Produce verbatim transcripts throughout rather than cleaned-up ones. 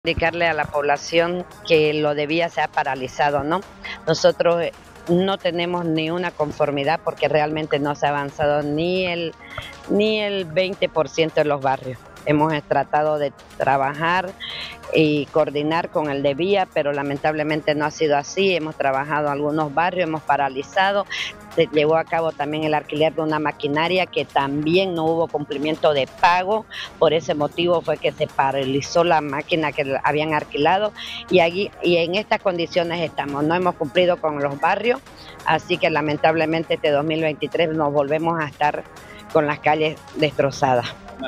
Indicarle a la población que lo de vía se ha paralizado, ¿no? Nosotros eh, no tenemos ni una conformidad porque realmente no se ha avanzado ni el, ni el veinte por ciento de los barrios. Hemos tratado de trabajar y coordinar con el de vía, pero lamentablemente no ha sido así. Hemos trabajado en algunos barrios, hemos paralizado. Se llevó a cabo también el alquiler de una maquinaria que también no hubo cumplimiento de pago. Por ese motivo fue que se paralizó la máquina que habían alquilado y, allí, y en estas condiciones estamos. No hemos cumplido con los barrios, así que lamentablemente este dos mil veintitrés nos volvemos a estar con las calles destrozadas.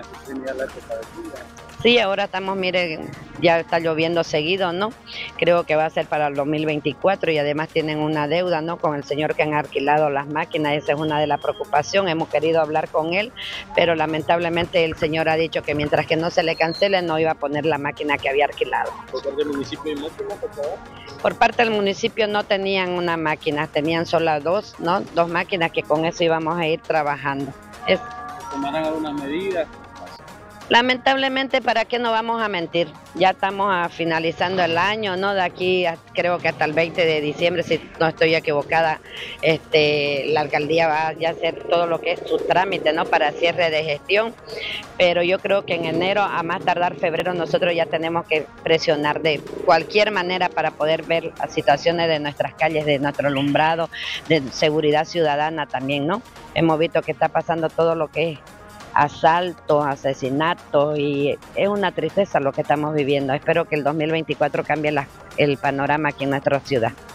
Sí, ahora estamos, miren, ya está lloviendo seguido, ¿no? Creo que va a ser para el dos mil veinticuatro y además tienen una deuda, ¿no? Con el señor que han alquilado las máquinas, esa es una de las preocupaciones. Hemos querido hablar con él, pero lamentablemente el señor ha dicho que mientras que no se le cancele no iba a poner la máquina que había alquilado. ¿Por parte del municipio hay máquinas, por favor? Por parte del municipio no tenían una máquina, tenían solo dos, ¿no? Dos máquinas que con eso íbamos a ir trabajando. Es... ¿Tomarán algunas medidas? Lamentablemente, ¿para qué no vamos a mentir? Ya estamos a, finalizando el año, ¿no? De aquí a, creo que hasta el veinte de diciembre, si no estoy equivocada, este, la alcaldía va a hacer todo lo que es su trámite, ¿no? Para cierre de gestión, pero yo creo que en enero, a más tardar febrero, nosotros ya tenemos que presionar de cualquier manera para poder ver las situaciones de nuestras calles, de nuestro alumbrado, de seguridad ciudadana también, ¿no? Hemos visto que está pasando todo lo que es asaltos, asesinatos y es una tristeza lo que estamos viviendo. Espero que el dos mil veinticuatro cambie la, el panorama aquí en nuestra ciudad.